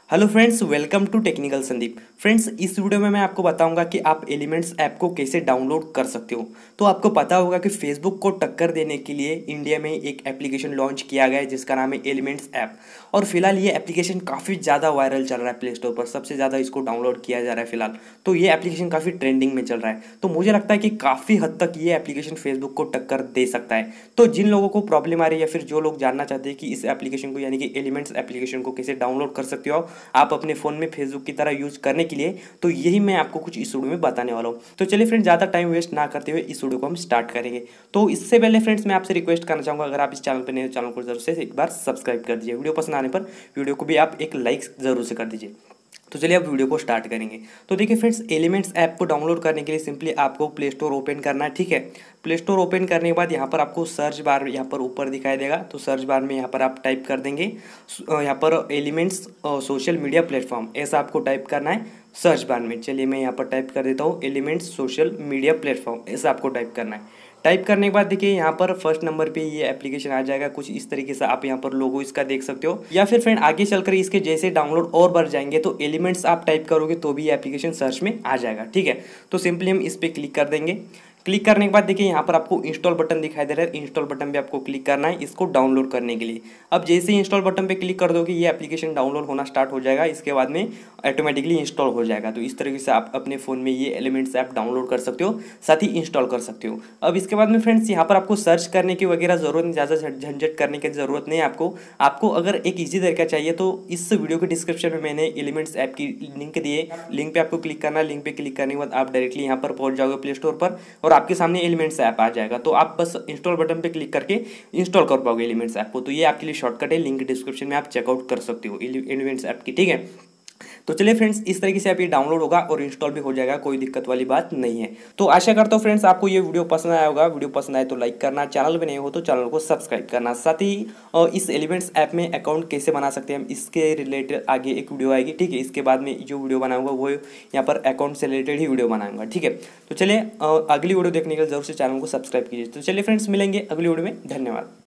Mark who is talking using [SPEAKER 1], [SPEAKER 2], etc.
[SPEAKER 1] Hello friends, welcome to technical Sandeep. Friends, इस video में मैं आपको बताऊंगा कि आप एलिमेंट्स ऐप को कैसे डाउनलोड कर सकते हो। तो आपको पता होगा कि फेसबुक को टक्कर देने के लिए इंडिया में एक एप्लीकेशन लॉन्च किया गया है जिसका नाम है एलिमेंट्स ऐप। और फिलहाल ये एप्लीकेशन काफ़ी ज़्यादा वायरल चल रहा है प्ले स्टोर पर, सबसे ज़्यादा इसको डाउनलोड किया जा रहा है फिलहाल। तो ये एप्लीकेशन काफ़ी ट्रेंडिंग में चल रहा है। तो मुझे लगता है कि काफ़ी हद तक ये एप्लीकेशन फेसबुक को टक्कर दे सकता है। तो जिन लोगों को प्रॉब्लम आ रही है या फिर जो लोग जानना चाहते हैं कि इस एप्लीकेशन को यानी कि एलिमेंट्स एप्लीकेशन को कैसे डाउनलोड कर सकते हो आप अपने फ़ोन में फेसबुक की तरह यूज करने के लिए, तो यही मैं आपको कुछ इस वीडियो में बताने वाला हूँ। तो चलिए फ्रेंड्स, ज़्यादा टाइम वेस्ट ना करते हुए इस वीडियो को हम स्टार्ट करेंगे। तो इससे पहले फ्रेंड्स मैं आपसे रिक्वेस्ट करना चाहूँगा, अगर आप इस चैनल पर नए, चैनल को जरूर से एक बार सब्सक्राइब कर दीजिए। वीडियो पसंद आने पर वीडियो को भी आप एक लाइक जरूर से कर दीजिए। तो चलिए अब वीडियो को स्टार्ट करेंगे। तो देखिए फ्रेंड्स, एलिमेंट्स ऐप को डाउनलोड करने के लिए सिंपली आपको प्ले स्टोर ओपन करना है। ठीक है, प्ले स्टोर ओपन करने के बाद यहाँ पर आपको सर्च बार यहाँ पर ऊपर दिखाई देगा। तो सर्च बार में यहाँ पर आप टाइप कर देंगे यहाँ पर एलिमेंट्स सोशल मीडिया प्लेटफॉर्म, ऐसा आपको टाइप करना है सर्च बार में। चलिए मैं यहाँ पर टाइप कर देता हूँ एलिमेंट्स सोशल मीडिया प्लेटफॉर्म, ऐसा आपको टाइप करना है। टाइप करने के बाद देखिए यहाँ पर फर्स्ट नंबर पे ये एप्लीकेशन आ जाएगा कुछ इस तरीके से। आप यहाँ पर लोगो इसका देख सकते हो, या फिर फ्रेंड आगे चलकर इसके जैसे डाउनलोड और बढ़ जाएंगे तो एलिमेंट्स आप टाइप करोगे तो भी ये एप्लीकेशन सर्च में आ जाएगा। ठीक है, तो सिंपली हम इस पर क्लिक कर देंगे। क्लिक करने के बाद देखिए यहाँ पर आपको इंस्टॉल बटन दिखाई दे रहा है। इंस्टॉल बटन पे आपको क्लिक करना है इसको डाउनलोड करने के लिए। अब जैसे ही इंस्टॉल बटन पे क्लिक कर दोगे ये एप्लीकेशन डाउनलोड होना स्टार्ट हो जाएगा। इसके बाद में ऑटोमेटिकली इंस्टॉल हो जाएगा। तो इस तरीके से आप अपने फ़ोन में ये एलिमेंट्स ऐप डाउनलोड कर सकते हो, साथ ही इंस्टॉल कर सकते हो। अब इसके बाद में फ्रेंड्स यहाँ पर आपको सर्च करने की वगैरह ज़रूरत नहीं, ज़्यादा झंझट करने की ज़रूरत नहीं है आपको अगर एक ईजी तरीका चाहिए तो इस वीडियो के डिस्क्रिप्शन में मैंने एलिमेंट्स ऐप की लिंक दी है। लिंक पे आपको क्लिक करना है। लिंक पे क्लिक करने के बाद आप डायरेक्टली यहाँ पर पहुँच जाओगे प्ले स्टोर पर और आपके सामने एलिमेंट्स ऐप आ जाएगा। तो आप बस इंस्टॉल बटन पे क्लिक करके इंस्टॉल कर पाओगे एलिमेंट्स ऐप को। तो ये आपके लिए शॉर्टकट है, लिंक डिस्क्रिप्शन में आप चेकआउट कर सकते हो एलिमेंट्स ऐप की। ठीक है, तो चलिए फ्रेंड्स, इस तरीके से आप ये डाउनलोड होगा और इंस्टॉल भी हो जाएगा, कोई दिक्कत वाली बात नहीं है। तो आशा करता हूँ फ्रेंड्स आपको ये वीडियो पसंद आया होगा। वीडियो पसंद आए तो लाइक करना, चैनल पे नए हो तो चैनल को सब्सक्राइब करना। साथ ही इस एलिमेंट्स ऐप में अकाउंट कैसे बना सकते हैं हम, इसके रिलेटेड आगे एक वीडियो आएगी। ठीक है, इसके बाद में जो वीडियो बनाऊंगा वो यहाँ पर अकाउंट से रिलेटेड ही वीडियो बनाऊंगा। ठीक है, तो चलिए अगली वीडियो देखने के लिए जरूर से चैनल को सब्सक्राइब कीजिए। तो चलिए फ्रेंड्स, मिलेंगे अगली वीडियो में। धन्यवाद।